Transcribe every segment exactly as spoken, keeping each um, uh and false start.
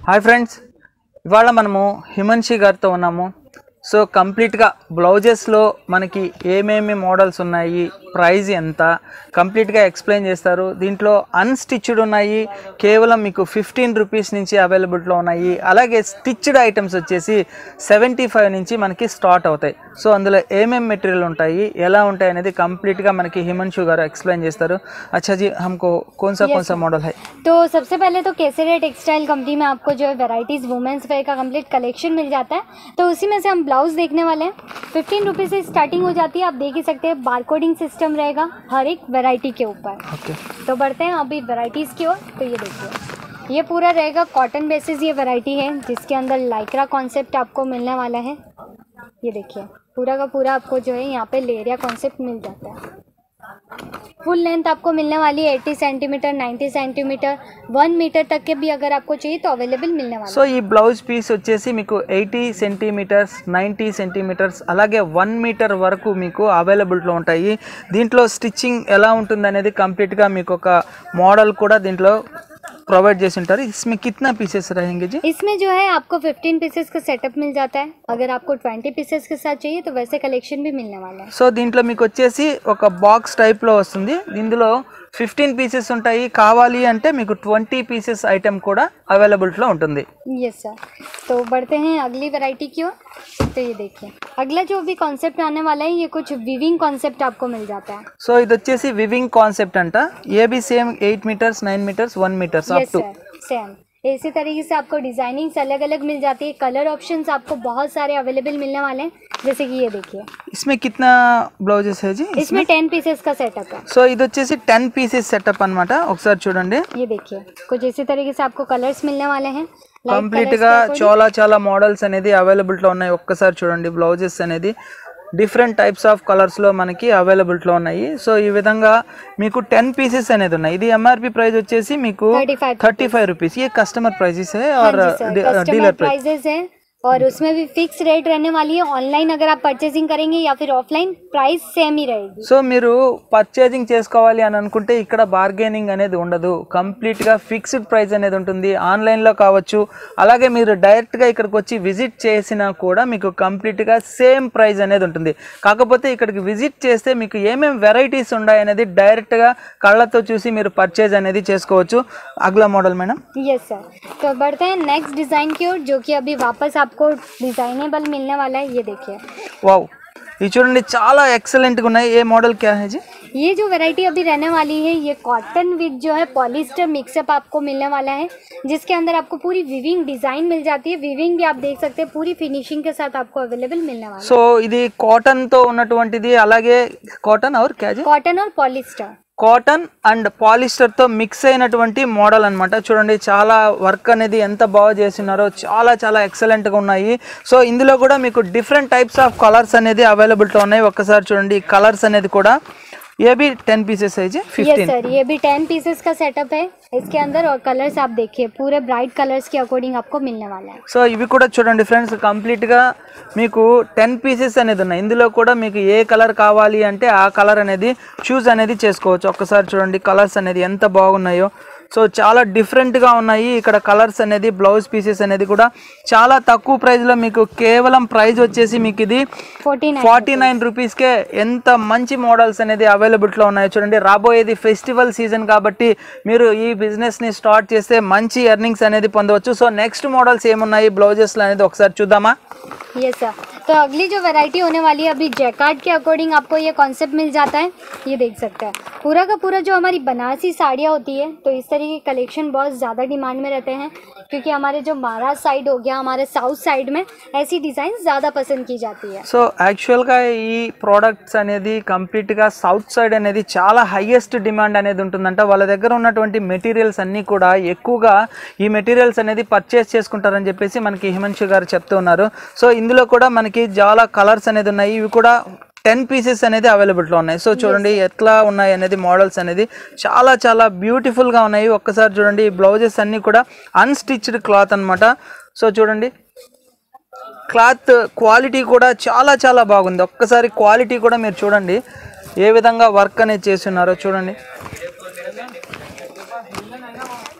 Hi friends ఇవాళ మనము హిమన్షి గారితో ఉన్నాము సో కంప్లీట్ గా బ్లౌజెస్ లో మనకి ఏమేమి మోడల్స్ ఉన్నాయి ప్రైస్ ఎంత కంప్లీట్ గా ఎక్స్‌ప్లెయిన్ చేస్తారు దీంట్లో అన్‌స్టిచ్డ్ ఉన్నాయి కేవలం మీకు పదిహేను రూపాయస్ నుంచి అవైలబుల్ లో ఉన్నాయి అలాగే స్టిచ్డ్ ఐటమ్స్ వచ్చేసి డెబ్బై ఐదు నుంచి మనకి స్టార్ట్ అవుతాయి సో అందులో ఏమేం మెటీరియల్ ఉంటాయి ఎలా ఉంటాయి అనేది కంప్లీట్ గా మనకి హిమన్షి గారు ఎక్స్‌ప్లెయిన్ చేస్తారు अच्छा जी हमको कौन सा कौन सा मॉडल है तो सबसे पहले तो केसरिया टेक्सटाइल कंपनी में आपको जो है वैरायटीज वुमेन्स वेयर का कंप्लीट कलेक्शन मिल जाता है तो उसी में से हम ब्लाउज देखने वाले हैं फिफ्टीन रुपीज़ से स्टार्टिंग हो जाती है आप देख ही सकते हैं बारकोडिंग सिस्टम रहेगा हर एक वैरायटी के ऊपर ओके तो बढ़ते हैं अभी वैरायटीज़ की ओर तो ये देखिए ये पूरा रहेगा कॉटन बेसिस ये वैरायटी है जिसके अंदर लाइक्रा कॉन्सेप्ट आपको मिलने वाला है ये देखिए पूरा का पूरा आपको जो है यहाँ पे लेरिया कॉन्सेप्ट मिल जाता है फुल लेंथ आपको मिलने वाली है अस्सी सेंटीमीटर नब्बे सेंटीमीटर वन मीटर तक के भी अगर आपको चाहिए तो अवेलेबल मिलने वाला సో ఈ బ్లౌజ్ పీస్ వచ్చేసి మీకు ఎయిటీ సెంటీమీటర్స్ నైంటీ సెంటీమీటర్స్ అలాగే వన్ మీటర్ వరకు మీకు అవైలబుల్ లో ఉంటాయి దీంట్లో స్టిచ్చింగ్ ఎలా ఉంటుంది అనేది కంప్లీట్ గా మీకు ఒక మోడల్ కూడా దీంట్లో प्रोवाइड जैसे इंटर इसमें कितना पीसेस रहेंगे जी इसमें जो है आपको पंद्रह पीसेस का सेटअप मिल जाता है अगर आपको बीस पीसेस के साथ चाहिए तो वैसे कलेक्शन भी मिलने वाला है సో దీంట్లో మీకు వచ్చేసి ఒక బాక్స్ టైప్ లో వస్తుంది ఇందులో ఫిఫ్టీన్ పీసెస్ ఉంటాయి కావాలి అంటే మీకు ట్వంటీ పీసెస్ ఐటమ్ కూడా అవైలబుల్ లో ఉంటుంది यस सर तो बढ़ते हैं अगली वैरायटी की ओर तो ये देखिए अगला जो भी कॉन्सेप्ट आने वाला है ये कुछ विविंग कॉन्सेप्ट आपको मिल जाता है సో ఇది వచ్చేసి వివింగ్ కాన్సెప్ట్ అంట A B same eight metres nine metres one metres up to same इसी तरीके से आपको डिजाइनिंग्स अलग अलग मिल जाती है कलर ऑप्शंस आपको बहुत सारे अवेलेबल मिलने वाले हैं जैसे कि ये देखिए इसमें कितना ब्लाउजेस है जी इसमें टेन पीसेस का सेटअप है సో ఇది వచ్చేసి టెన్ పీసెస్ సెటప్ అన్నమాట ఒకసారి చూడండి ये देखिए कुछ इसी तरीके से आपको कलर्स मिलने वाले हैं కంప్లీట్ గా చాలా చాలా మోడల్స్ అనేది అవైలబుల్ లో ఉన్నాయి ఒక్కసారి చూడండి బ్లౌజెస్ అనేది డిఫరెంట్ టైప్స్ ఆఫ్ కలర్స్ లో మనకి అవైలబుల్ లో ఉన్నాయి సో ఈ విధంగా మీకు టెన్ పీసెస్ అనేది ఉన్నాయి ఇది ఎంఆర్పి ప్రైస్ వచ్చేసి మీకు థర్టీ ఫైవ్ రూపీస్ ये कस्टमर प्राइसेस है और डीलर प्राइसेस है और उसमें भी फिक्स रेट रहने वाली है ऑनलाइन अगर आप परचेजिंग करेंगे या फिर ऑफलाइन प्राइस सेम ही रहेगी సో మీరు పర్చేజింగ్ చేసుకోవాలి అని అనుకుంటే ఇక్కడ బార్గెనింగ్ అనేది ఉండదు కంప్లీట్ గా ఫిక్స్డ్ ప్రైస్ అనేది ఉంటుంది ఆన్లైన్ లో కావచ్చు అలాగే మీరు డైరెక్ట్ గా ఇక్కడికి వచ్చి విజిట్ చేసినా కూడా మీకు కంప్లీట్ గా సేమ్ ప్రైస్ అనేది ఉంటుంది కాకపోతే ఇక్కడికి విజిట్ చేస్తే మీకు ఏమేం వెరైటీస్ ఉన్నాయి అనేది డైరెక్ట్ గా కళ్ళతో చూసి మీరు పర్చేజ్ అనేది చేసుకోవచ్చు అగలా మోడల్ మేడం यस सर तो बढ़ते हैं नेक्स्ट डिजाइन की ओर जो कि अभी वापस आपको डिजाइनेबल मिलने वाला है ये देखिए वाओ ये చూడండి చాలా ఎక్సలెంట్ గా ఉన్నాయి ఏ మోడల్ क्या है जी ये जो वैरायटी अभी रहने वाली है ये कॉटन विद जो है पॉलिस्टर मिक्सअप आपको मिलने वाला है जिसके अंदर आपको पूरी विविंग डिजाइन मिल जाती है विविंग भी आप देख सकते हैं पूरी फिनिशिंग के साथ आपको अवेलेबल मिलने वाला है సో ఇది కాటన్ తో ఉన్నటువంటిది అలాగే కాటన్ और क्या जी कॉटन और पॉलिस्टर కాటన్ అండ్ పాలిస్టర్ తో మిక్స్ అయినటువంటి మోడల్ అన్నమాట చూడండి చాలా వర్క్ అనేది ఎంత బాగా చేస్తున్నారో చాలా చాలా ఎక్సలెంట్ గా ఉన్నాయి సో ఇందులో కూడా మీకు డిఫరెంట్ టైప్స్ ఆఫ్ కలర్స్ అనేది అవైలబుల్ తో ఉన్నాయి ఒక్కసారి చూడండి కలర్స్ అనేది కూడా ये भी टेन पीसेस है जी फिफ्टीन यस सर ये भी टेन पीसेस का सेटअप है इसके अंदर और कलर्स आप देखिए पूरे ब्राइट कलर्स के अकॉर्डिंग आपको मिलने वाला है సో ఇవి కూడా చూడండి ఫ్రెండ్స్ కంప్లీట్ గా మీకు టెన్ పీసెస్ అనేది ఉన్నాయి ఇందులో కూడా మీకు ఏ కలర్ కావాలి అంటే ఆ కలర్ అనేది చూస్ అనేది చేసుకోవచ్చు ఒక్కసారి చూడండి కలర్స్ అనేది ఎంత బాగున్నాయో సో చాలా డిఫరెంట్ గా ఉన్నాయి ఇక్కడ కలర్స్ అనేది బ్లౌజ్ పీసెస్ అనేది కూడా చాలా తక్కువ ప్రైస్ లో మీకు కేవలం ప్రైస్ వచ్చేసి మీకు ఇది ఫార్టీ నైన్ రూపీస్ కే ఎంత మంచి మోడల్స్ అనేది అవైలబుల్ లో ఉన్నాయి చూడండి రాబోయేది ఫెస్టివల్ సీజన్ కాబట్టి మీరు ఈ బిజినెస్ ని స్టార్ట్ చేస్తే మంచి ఎర్నింగ్స్ అనేది పొందవచ్చు సో నెక్స్ట్ మోడల్స్ ఏమున్నాయి బ్లౌజెస్ అనేది ఒకసారి చూద్దామా यस सर तो अगली जो वैरायटी होने वाली है अभी जैकार्ड के अकॉर्डिंग आपको ये कॉन्सेप्ट मिल जाता है ये देख सकते हैं पूरा का पूरा जो हमारी बनारसी साड़ियाँ होती है तो इस तरह की कलेक्शन बहुत ज़्यादा डिमांड में रहते हैं क्योंकि हमारे जो महाराष्ट्र साइड हो गया हमारे साउथ साइड में ऐसी डिज़ाइन ज़्यादा पसंद की जाती है సో యాక్చువల్గా ఈ ప్రోడక్ట్స్ అనేది కంప్లీట్గా సౌత్ సైడ్ అనేది చాలా హైయెస్ట్ డిమాండ్ అనేది ఉంటుందంట వాళ్ళ దగ్గర ఉన్నటువంటి మెటీరియల్స్ అన్నీ కూడా ఎక్కువగా ఈ మెటీరియల్స్ అనేది పర్చేస్ చేసుకుంటారని చెప్పేసి మనకి హిమన్షి గారు చెప్తూ ఉన్నారు సో ఇందులో కూడా మనకి చాలా కలర్స్ అనేది ఉన్నాయి ఇవి కూడా టెన్ పీసెస్ అనేది అవైలబుల్ లో ఉన్నాయి సో చూడండి ఎట్లా ఉన్నాయి అనేది మోడల్స్ అనేది చాలా చాలా బ్యూటిఫుల్ గా ఉన్నాయి ఒక్కసారి చూడండి ఈ బ్లౌజెస్ అన్ని కూడా అన్‌స్టిచ్డ్ క్లాత్ అన్నమాట సో చూడండి క్లాత్ క్వాలిటీ కూడా చాలా చాలా బాగుంది ఒక్కసారి క్వాలిటీ కూడా మీరు చూడండి ఏ విధంగా వర్క్ అనేది చేస్తున్నారో చూడండి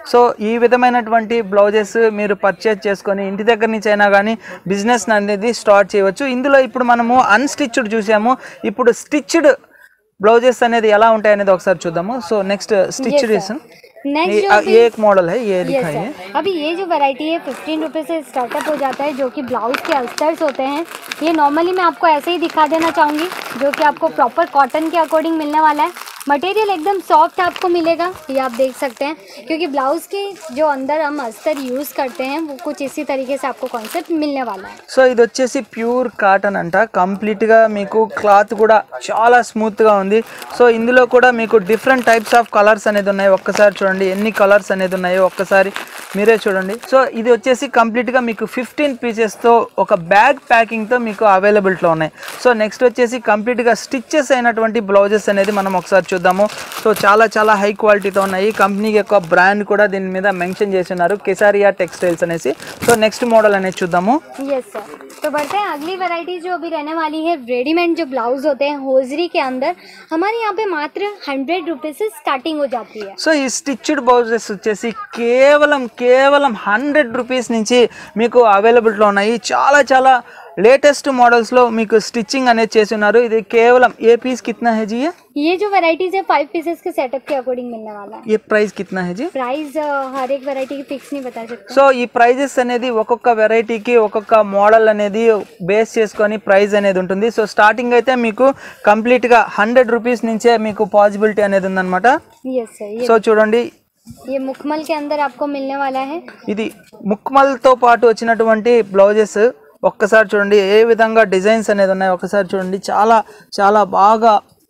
సో ఈ విధమైనటువంటి బ్లౌజెస్ మీరు పర్చేజ్ చేసుకొని ఇంటి దగ్గర నుంచి అయినా కానీ బిజినెస్ అనేది స్టార్ట్ చేయవచ్చు. ఇందులో ఇప్పుడు మనము అన్స్టిచ్డ్ చూసాము, ఇప్పుడు స్టిచ్డ్ ब्लाउजेस అనేది ఎలా ఉంటాయి అనేది ఒకసారి చూద్దాము. So next stitched is next ये एक मॉडल है, ये दिखाइए. अभी ये जो वैरायटी है फिफ्टीन रुपये से स्टार्टअप हो जाता है, जो कि ब्लाउज के अस्तर्स होते हैं. ये नॉर्मली मैं आपको ऐसे ही दिखा देना चाहूँगी, जो कि आपको प्रॉपर कॉटन के अकॉर्डिंग मिलने वाला है. मटेरियल एकदम सॉफ्ट आपको मिलेगा, ये आप देख सकते हैं, क्योंकि ब्लाउज के जो अंदर हम अस्तर यूज़ करते हैं वो कुछ इसी तरीके से आपको कॉन्सेप्ट मिलने वाला है. సో ఇది వచ్చేసి ప్యూర్ కాటన్ అంట, కంప్లీట్గా మీకు క్లాత్ కూడా చాలా స్మూత్గా ఉంది. సో ఇందులో కూడా మీకు డిఫరెంట్ టైప్స్ ఆఫ్ కలర్స్ అనేది ఉన్నాయి. ఒక్కసారి చూడండి ఎన్ని కలర్స్ అనేది ఉన్నాయో ఒక్కసారి మీరే చూడండి. సో ఇది వచ్చేసి కంప్లీట్గా మీకు ఫిఫ్టీన్ పీసెస్తో ఒక బ్యాగ్ ప్యాకింగ్తో మీకు అవైలబిలిటీలో ఉన్నాయి. సో నెక్స్ట్ వచ్చేసి కంప్లీట్గా స్టిచ్చెస్ అయినటువంటి బ్లౌజెస్ అనేది మనం ఒకసారి చూద్దాము. సో చాలా చాలా హై క్వాలిటీతో ఉన్నాయి. కంపెనీ యొక్క బ్రాండ్ కూడా దీని మీద మెన్షన్ చేసి ఉన్నారు, కేసారియా టెక్స్టైల్స్ అనేసి. సో నెక్స్ట్ మోడల్ అనేది చూద్దాము. यस सर, तो बढ़ते हैं अगली वैरायटी जो अभी रहने वाली है. रेडीमेड जो ब्लाउज होते हैं होजरी के अंदर हमारे यहाँ पे मात्र हंड्रेड रुपये से स्टार्टिंग हो जाती है. సో ఈ స్టిచ్డ్ బ్లౌజెస్ వచ్చేసి కేవలం కేవలం హండ్రెడ్ రూపీస్ నుంచి మీకు అవైలబిలిటీలో ఉన్నాయి. చాలా చాలా లేటెస్ట్ మోడల్స్లో మీకు స్టిచ్చింగ్ అనేది చేసి ఉన్నారు. ఇది కేవలం ఏ పీస్ కిतना है जी? ये जो वैरायटीज है फाइव पीसेस के सेटअप के अकॉर्डिंग मिलने वाला है. ये प्राइस कितना है जी? प्राइस हर एक वैरायटी की फिक्स नहीं बता सकते. సో ఈ ప్రైజెస్ అనేది ఒక్కొక్క వెరైటీకి ఒక్కొక్క మోడల్ అనేది బేస్ చేసుకొని ప్రైస్ అనేది ఉంటుంది. సో స్టార్టింగ్ అయితే మీకు కంప్లీట్గా హండ్రెడ్ రూపీస్ నుంచే మీకు పాసిబిలిటీ అనేది ఉందన్నమాట. यस सर, ये సో చూడండి ये मुकमल के अंदर आपको मिलने वाला है. ఇది ముక్మల్తో పాటు వచ్చినటువంటి బ్లౌజెస్ ఒక్కసారి చూడండి ఏ విధంగా డిజైన్స్ అనేది ఉన్నాయి. ఒక్కసారి చూడండి చాలా చాలా బాగా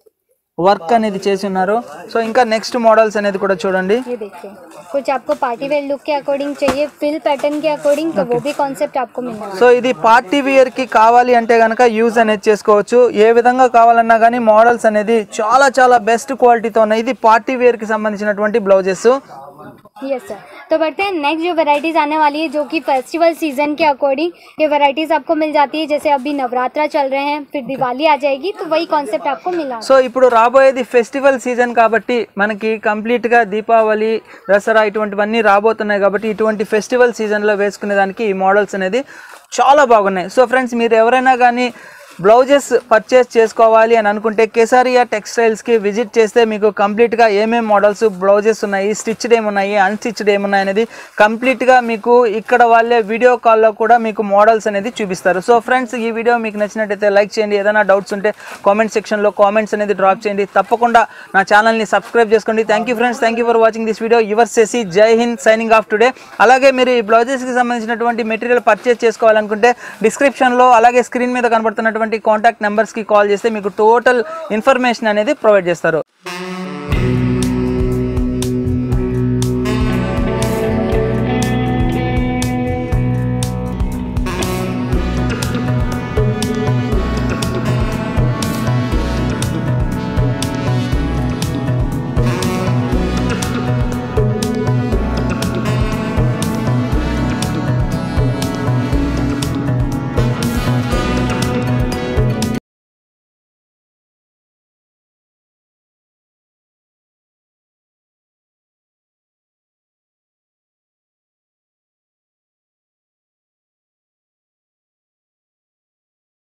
వర్క్ అనేది చేసి ఉన్నారు. సో ఇంకా నెక్స్ట్ మోడల్స్ అనేది కూడా చూడండి. ये देखिए कुछ आपको पार्टी वेयर लुक के अकॉर्डिंग चाहिए, फिल पैटर्न के अकॉर्डिंग, तो वो भी कॉन्सेप्ट आपको मिलने वाला है. సో ఇది పార్టీ వేర్ కి కావాలి అంటే కనుక యూజ్ అనేది చేసుకోవచ్చు. ఏ విధంగా కావాలన్నా కానీ మోడల్స్ అనేది చాలా చాలా బెస్ట్ క్వాలిటీతో ఉన్నాయి. ఇది పార్టీ వేర్ కి సంబంధించినటువంటి బ్లౌజెస్. यस सर, तो बढ़ते हैं नेक्स्ट जो वैरायटीज़ आने वाली है, जो कि फेस्टिवल सीजन के अकॉर्डिंग ये वैरायटीज़ आपको मिल जाती है. जैसे अभी नवरात्रा चल रहे हैं, फिर दिवाली आ जाएगी, तो वही कॉन्सेप्ट आपको मिला. సో ఇప్పుడు రాబోయేది ఫెస్టివల్ సీజన్ కాబట్టి మనకి కంప్లీట్గా దీపావళి దసరా ఇటువంటివన్నీ రాబోతున్నాయి కాబట్టి ఇటువంటి ఫెస్టివల్ సీజన్లో వేసుకునే దానికి ఈ మోడల్స్ అనేది చాలా బాగున్నాయి. సో ఫ్రెండ్స్ మీరు ఎవరైనా కానీ బ్లౌజెస్ పర్చేస్ చేసుకోవాలి అని అనుకుంటే కేసారియా టెక్స్టైల్స్కి విజిట్ చేస్తే మీకు కంప్లీట్గా ఏమేమి మోడల్స్ బ్లౌజెస్ ఉన్నాయి, స్టిచ్డ్ ఏమున్నాయి, అన్స్టిచ్డ్ ఏమున్నాయి అనేది కంప్లీట్గా మీకు ఇక్కడ వాళ్ళే వీడియో కాల్లో కూడా మీకు మోడల్స్ అనేది చూపిస్తారు. సో ఫ్రెండ్స్ ఈ వీడియో మీకు నచ్చినట్టయితే లైక్ చేయండి. ఏదైనా డౌట్స్ ఉంటే కామెంట్ సెక్షన్లో కామెంట్స్ అనేది డ్రాప్ చేయండి. తప్పకుండా నా ఛానల్ని సబ్స్క్రైబ్ చేసుకోండి. Thank you friends, thank you for watching this video. Your Shashi, Jai Hind, signing off today. అలాగే మీరు ఈ బ్లౌజెస్కి సంబంధించినటువంటి మెటీరియల్ పర్చేస్ చేసుకోవాలనుకుంటే డిస్క్రిప్షన్లో అలాగే స్క్రీన్ మీద కనబడుతున్నటువంటి కాంటాక్ట్ నెంబర్స్కి కాల్ చేస్తే మీకు టోటల్ ఇన్ఫర్మేషన్ అనేది ప్రొవైడ్ చేస్తారు.